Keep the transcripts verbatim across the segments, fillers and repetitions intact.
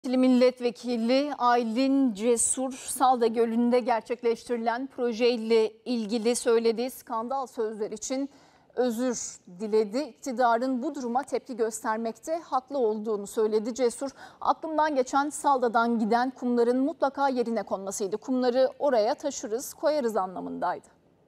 Milletvekili Aylin Cesur, Salda Gölü'nde gerçekleştirilen projeyle ilgili söylediği skandal sözler için özür diledi. İktidarın bu duruma tepki göstermekte haklı olduğunu söyledi Cesur. Aklımdan geçen Salda'dan giden kumların mutlaka yerine konmasıydı. Kumları oraya taşırız, koyarız anlamındaydı.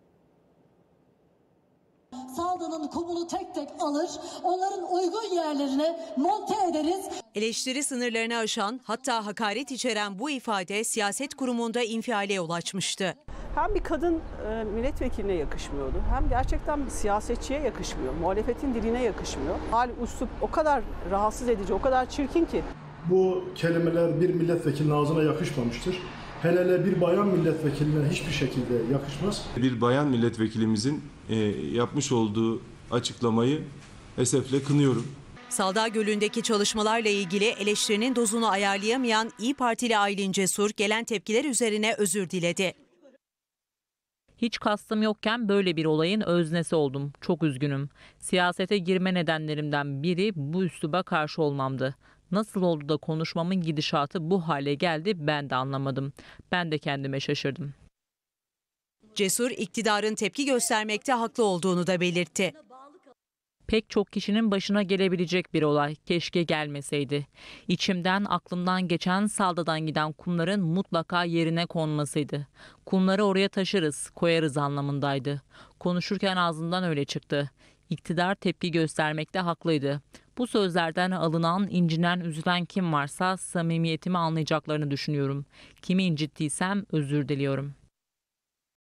Salda'nın kumunu tek tek alır, onların uygun yerlerine monte ederiz. Eleştiri sınırlarını aşan, hatta hakaret içeren bu ifade siyaset kurumunda infiale yol açmıştı. Hem bir kadın e, milletvekiline yakışmıyordu, hem gerçekten bir siyasetçiye yakışmıyor, muhalefetin diline yakışmıyor. Hal, üslup o kadar rahatsız edici, o kadar çirkin ki. Bu kelimeler bir milletvekilinin ağzına yakışmamıştır. Hele hele bir bayan milletvekiline hiçbir şekilde yakışmaz. Bir bayan milletvekilimizin e, yapmış olduğu açıklamayı esefle kınıyorum. Salda Gölü'ndeki çalışmalarla ilgili eleştirinin dozunu ayarlayamayan İYİ Partili Aylin Cesur gelen tepkiler üzerine özür diledi. Hiç kastım yokken böyle bir olayın öznesi oldum. Çok üzgünüm. Siyasete girme nedenlerimden biri bu üsluba karşı olmamdı. Nasıl oldu da konuşmamın gidişatı bu hale geldi ben de anlamadım. Ben de kendime şaşırdım. Cesur, iktidarın tepki göstermekte haklı olduğunu da belirtti. Pek çok kişinin başına gelebilecek bir olay. Keşke gelmeseydi. İçimden, aklımdan geçen Salda'dan giden kumların mutlaka yerine konmasıydı. Kumları oraya taşırız, koyarız anlamındaydı. Konuşurken ağzından öyle çıktı. İktidar tepki göstermekte haklıydı. Bu sözlerden alınan, incinen, üzülen kim varsa samimiyetimi anlayacaklarını düşünüyorum. Kimi incittiysem özür diliyorum.